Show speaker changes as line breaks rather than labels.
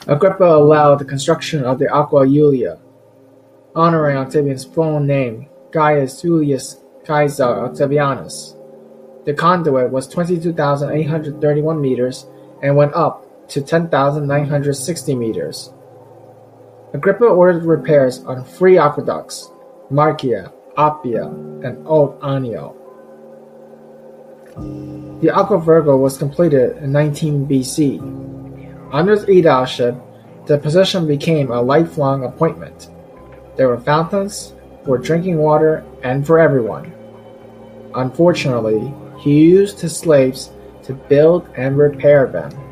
Agrippa allowed the construction of the Aqua Julia, honoring Octavian's full name, Gaius Julius Caesar Octavianus. The conduit was 22,831 meters and went up to 10,960 meters. Agrippa ordered repairs on 3 aqueducts, Marcia, Appia, and Old Anio. The Aqua Virgo was completed in 19 BC. Under the aedileship, the position became a lifelong appointment. There were fountains, for drinking water, and for everyone. Unfortunately, he used his slaves to build and repair them.